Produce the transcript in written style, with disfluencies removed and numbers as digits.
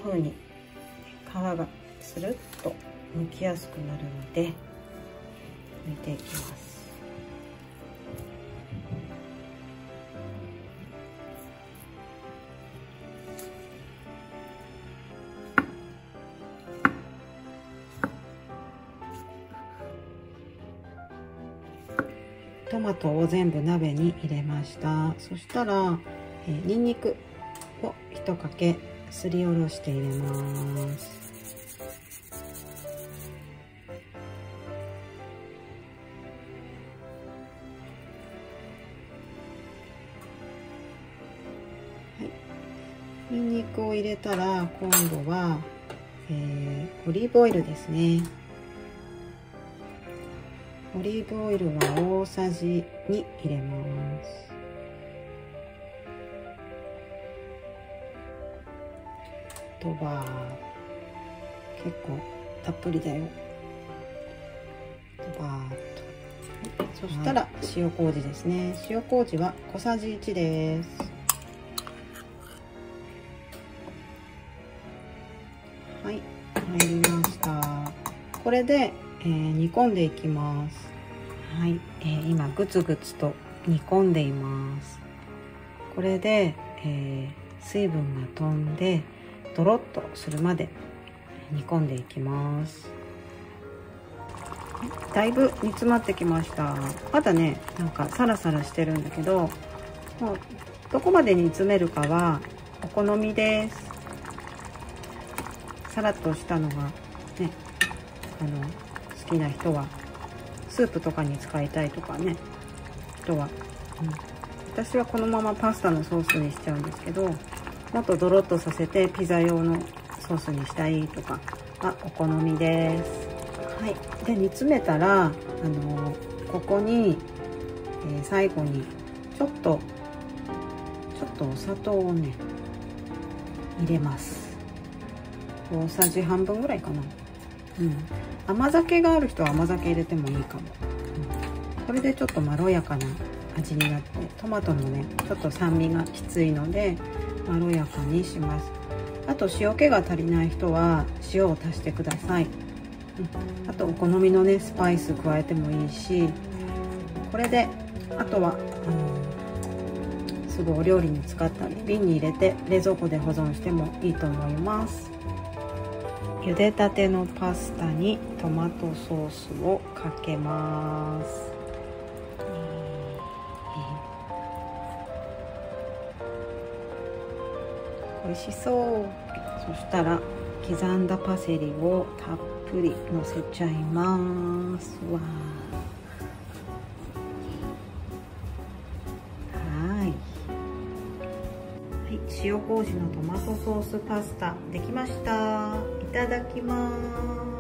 風に皮がつるっと剥きやすくなるので剥いていきます。トマトを全部鍋に入れました。そしたら、にんにくを1かけすりおろして入れます。にんにくを入れたら今度は、オリーブオイルですね。オリーブオイルは大さじ2入れます。とば結構たっぷりだよ。とばーっと。そしたら塩麹ですね。塩麹は小さじ1です。はい、入りました。これで煮込んでいきます。はい、今グツグツと煮込んでいます。これで、水分が飛んでドロッとするまで煮込んでいきます。だいぶ煮詰まってきました。まだね、なんかサラサラしてるんだけど、もうどこまで煮詰めるかはお好みです。サラッとしたのがね、好きな人はスープとかに使いたいとかね、人は、私はこのままパスタのソースにしちゃうんですけど、もっとドロッとさせてピザ用のソースにしたいとかはお好みです。はい、で煮詰めたらここに、最後にちょっとお砂糖をね入れます。大さじ半分ぐらいかな。甘酒がある人は甘酒入れてもいいかも。これでちょっとまろやかな味になって、トマトのねちょっと酸味がきついのでまろやかにします。あと塩気が足りない人は塩を足してください。あとお好みのねスパイス加えてもいいし、これであとはすぐお料理に使ったり瓶に入れて冷蔵庫で保存してもいいと思います。茹でたてのパスタにトマトソースをかけます。美味しそう。そしたら刻んだパセリをたっぷりのせちゃいます。わー。はい、塩麹のトマトソースパスタできました。いただきます。